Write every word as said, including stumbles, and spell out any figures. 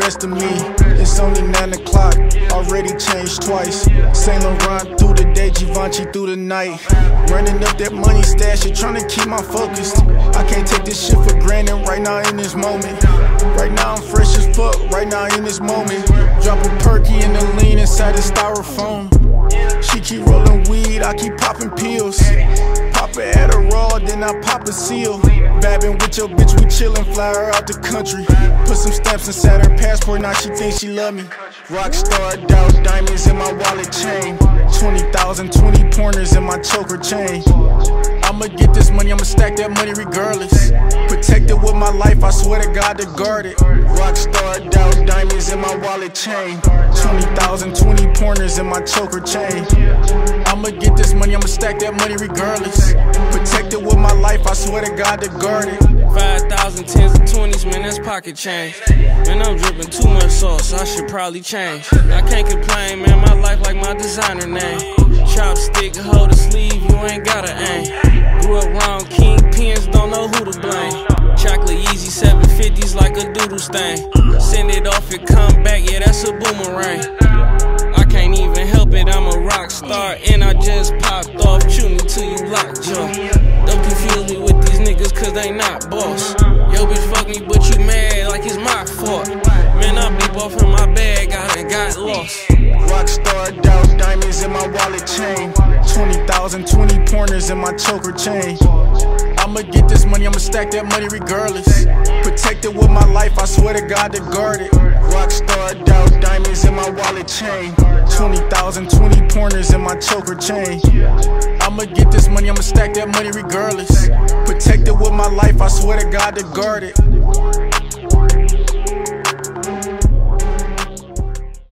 best of me. It's only nine o'clock, already changed twice. Saint Laurent through the day, Givenchy through the night. Running up that money stash, you're trying to keep my focus. I can't take this shit for granted right now in this moment. Right now I'm fresh as fuck, right now in this moment. Drop a perky and a lean inside the styrofoam. She keep rolling weed, I keep popping pills. Pop a Adderall, then I pop a seal. Babbing with your bitch, we chillin', fly her out the country. Put some stamps inside her passport, now she thinks she love me. Rockstar, Dow diamonds in my wallet chain. Twenty thousand, twenty pointers in my choker chain. I'ma get this money, I'ma stack that money regardless. Protect it with my life, I swear to God to guard it. Rockstar, Dow diamonds in my wallet chain. Twenty thousand, twenty pointers in my choker chain. I'ma get this money, I'ma stack that money regardless. Protect it with my life, I swear to God to guard it. Five thousand, tens and twenties, man, that's pocket change. Man, I'm dripping too much sauce, I should probably change. I can't complain, man, my life like my designer name. Chopstick, hold a sleeve, you ain't gotta aim. Grew up around kingpins, don't know who to blame. Chocolate easy seven fifties like a doodle stain. Send it off and come back, yeah, that's a boomerang. I can't even help it, I'm a rock star, and I just popped off, chew me till you lockjaw. Don't confuse me with these niggas cause they not boss. Yo bitch fuck me but you mad like it's my fault. Man, I bleep off in my bag, I done got lost. Rockstar, Dow diamonds in my wallet chain. Twenty thousand, twenty pointers in my choker chain. I'ma get this money, I'ma stack that money regardless. Protect it with my life, I swear to God to guard it. Rockstar, Dow diamonds in my wallet chain. Twenty thousand, twenty pointers in my choker chain. I'ma get this money, I'ma stack that money regardless. Protect it with my life, I swear to God to guard it.